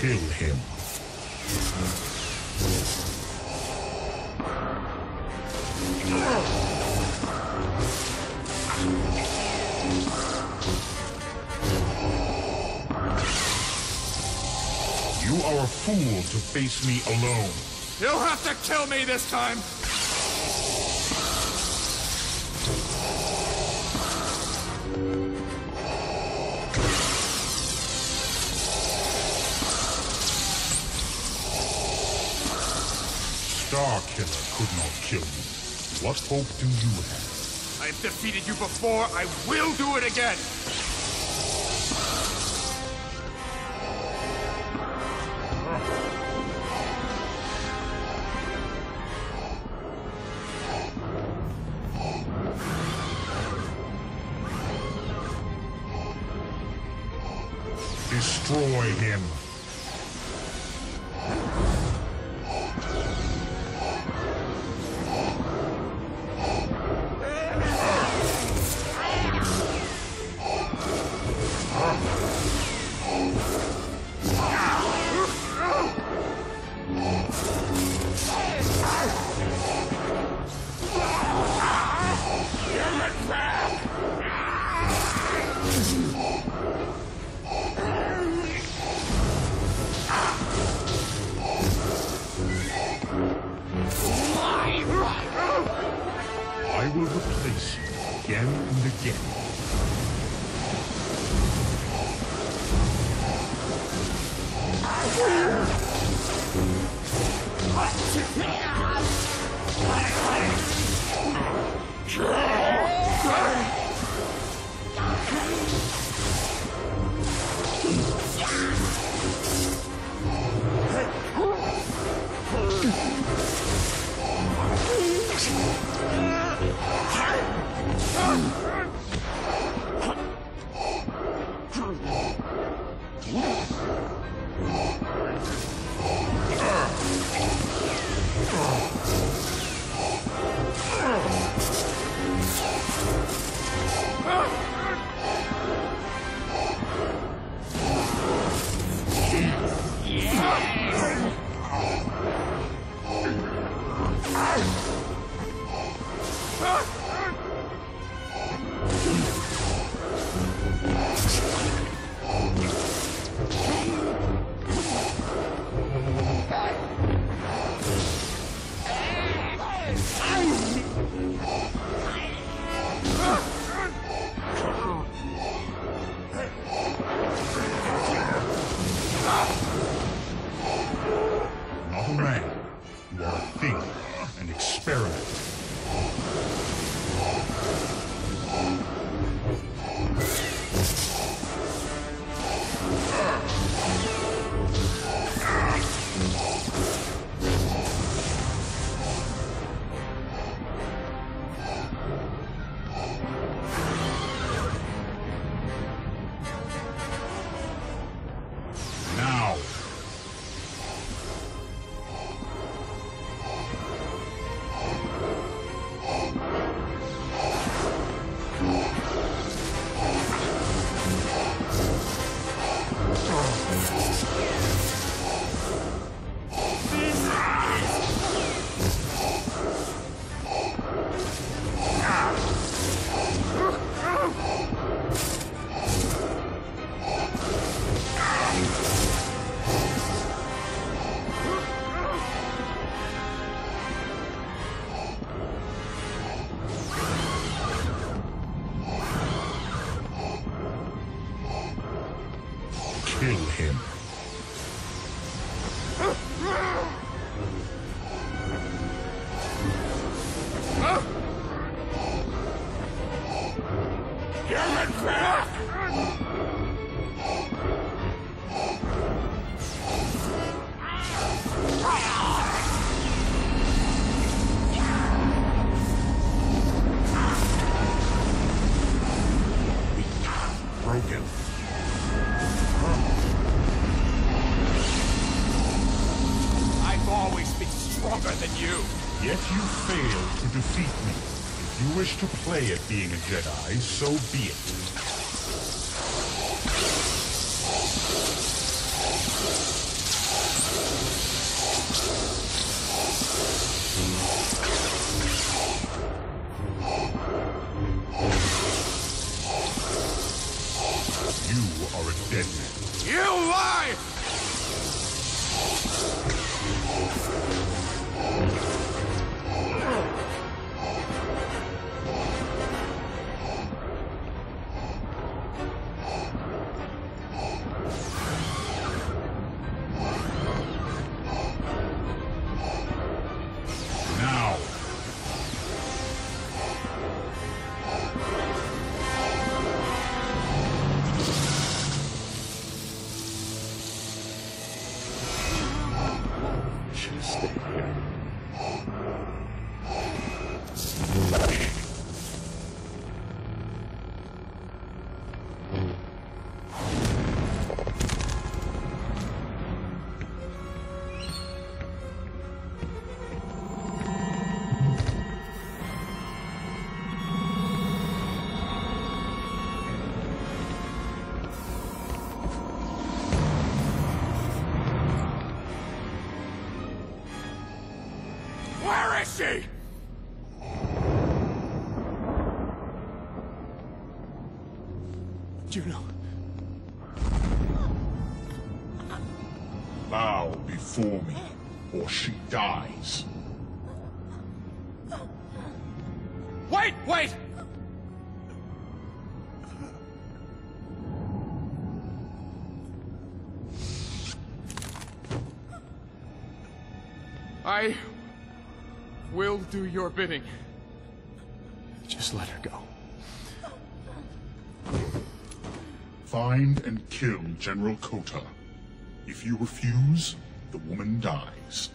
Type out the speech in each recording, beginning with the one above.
Kill him. You are a fool to face me alone. You'll have to kill me this time! Starkiller could not kill you. What hope do you have? I've defeated you before, I will do it again! Destroy him. I will replace you again and again. Not a man. You are a thing, an experiment. Now. Kill him. Give it back! Broken. I've always been stronger than you! Yet you failed to defeat me. If you wish to play at being a Jedi, so be it. 「 are a dead man. You lie! Now. Should have stayed here. Where is she? Juno. Bow before me, or she dies. Wait, wait! I will do your bidding. Just let her go. Find and kill General Kota. If you refuse, the woman dies.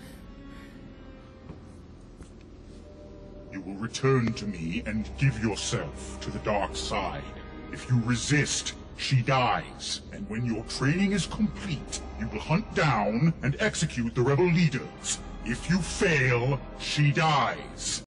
You will return to me and give yourself to the dark side. If you resist, she dies. And when your training is complete, you will hunt down and execute the rebel leaders. If you fail, she dies.